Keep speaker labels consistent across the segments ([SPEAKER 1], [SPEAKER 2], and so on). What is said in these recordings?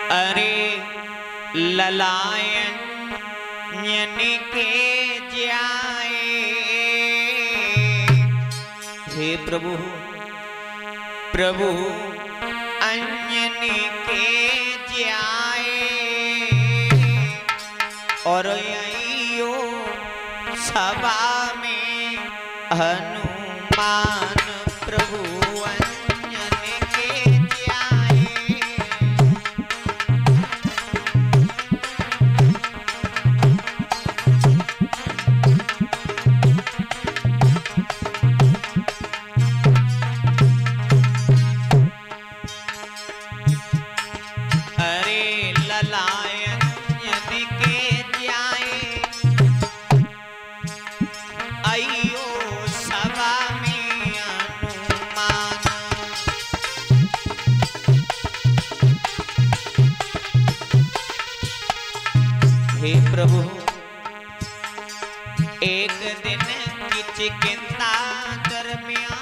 [SPEAKER 1] अरे ललायन के जाए। हे प्रभु प्रभु अन्यन के जाए और आइयो सभा में हनुमान प्रभु अन्यन के जाए। अरे ललायन के जाए आइयो सभा में हनुमान। हे प्रभु एक दिन की चिकित्सा दरमियान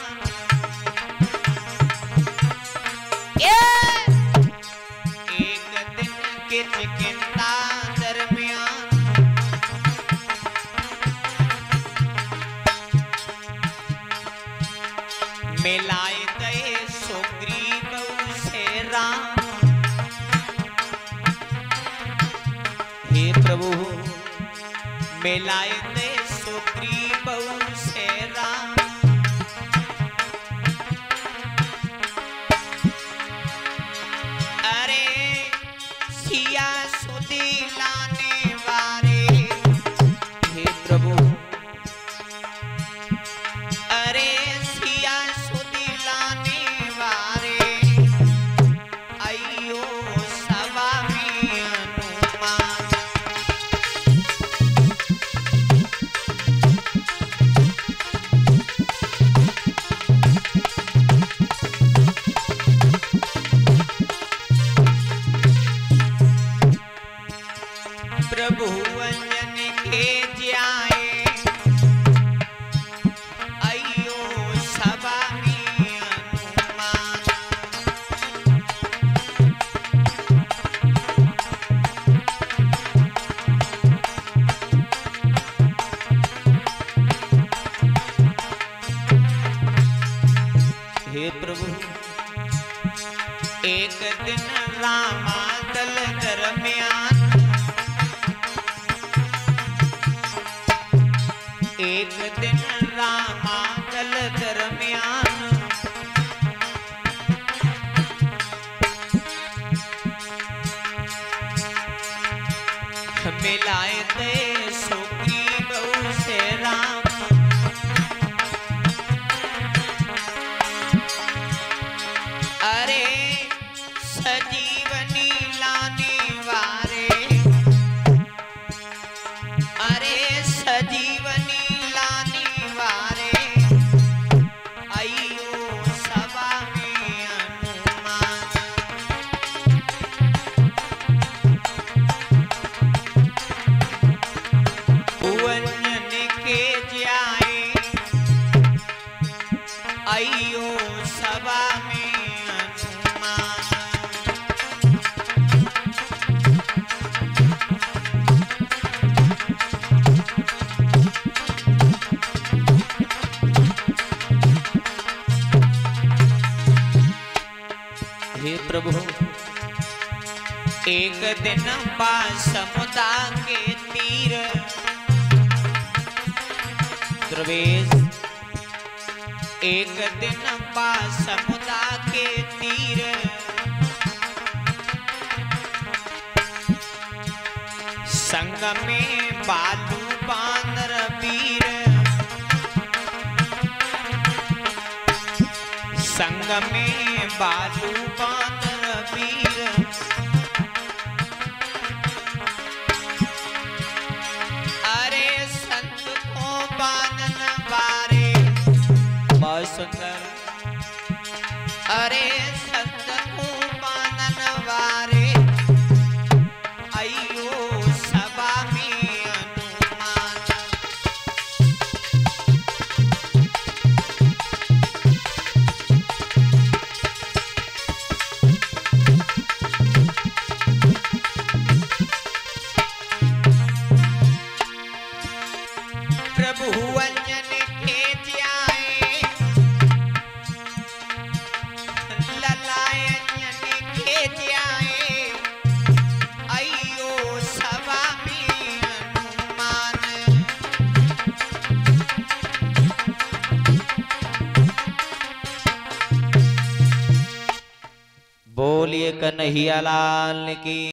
[SPEAKER 1] एक दिन की चिकित्सा दरमियान मिलाए गए सुग्रीव से राम। हे प्रभु मिलाए गए सुग्रीव से राम। अरे सिया सुधी लाने वाले। हे प्रभु अरे सिया सुधी लाने वाले आइयो सभा में हनुमान। प्रभु अन्यन के जाए आइयो सभा में हनुमान। हे प्रभु एक दिन रामादल दरमियान एक दिन रामादल दरमियान मिलाए थे सुग्रीव से राम। अरे सजीवनी लाने वाले। अरे सजीवनी लाने वाले आइयो सभा में हनुमान। अन्यन के जाए आइयो सभा में हनुमान। हे प्रभु एक दिन समुद्र के तीर द्रवेश एक दिन समुद्र के तीर संग में बालू बांदर वीर। संग में बालू बांदर वीर। अरे संत को बांधन बारे बहुत सुंदर। अरे संत को बांधन बारे आइयो सभा में हनुमान। प्रभु अंजन के जाए ललाय अंजन के जाए अयो सभा में हनुमान बोलिए कन्हैया लाल की।